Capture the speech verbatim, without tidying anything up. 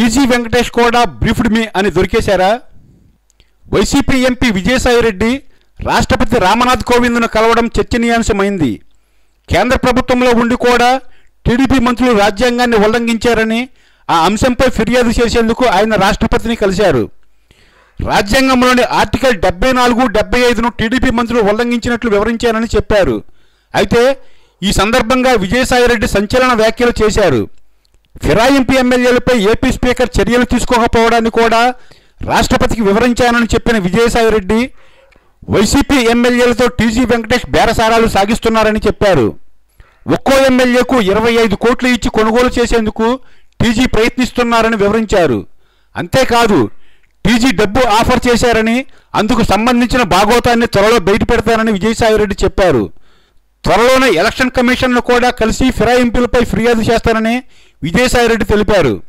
TG Venkatesh కూడా briefed మీ అని దొరికేశారా? YCP MP Vijayasai Reddy రాష్ట్రపతి రామ్నాథ్ కోవింద్ను కలవడం చర్చనీయాంశమైంది. కేంద్ర ప్రభుత్వంలో ఉండి కూడా టీడీపీ మంత్రులు రాజ్యాంగాన్ని ఉల్లంఘించారని ఆ అంశంపై ఫిర్యాదు చేసేందుకు ఆయన రాష్ట్రపతిని కలిశారు. రాజ్యాంగంలోని ఆర్టికల్ డెబ్బై నాలుగు డెబ్బై ఐదును టీడీపీ మంత్రులు ఉల్లంఘించినట్లు వివరించారని చెప్పారు. అయితే ఈ సందర్భంగా విజయసాయిరెడ్డి సంచలన వ్యాఖ్యలు చేశారు. ఫిరాయింపు ఎమ్మెల్యేలపై ఏపీ స్పీకర్ చర్యలు తీసుకోకపోవడాన్ని కూడా రాష్ట్రపతికి వివరించానని చెప్పిన విజయసాయిరెడ్డి వైసీపీ ఎమ్మెల్యేలతో టీజీ వెంకటేష్ బేరసారాలు సాగిస్తున్నారని చెప్పారు. ఒక్కో ఎమ్మెల్యేకు ఇరవై ఐదు కోట్లు ఇచ్చి కొనుగోలు చేసేందుకు టీజీ ప్రయత్నిస్తున్నారని వివరించారు. అంతేకాదు టీజీ డబ్బు ఆఫర్ చేశారని, అందుకు సంబంధించిన భాగోతాన్ని త్వరలో బయటపెడతారని విజయసాయిరెడ్డి చెప్పారు. త్వరలోనే ఎలక్షన్ కమిషన్ను కూడా కలిసి ఫిరాయింపులపై ఫిర్యాదు చేస్తారని విజయసాయిరెడ్డి తెలిపారు.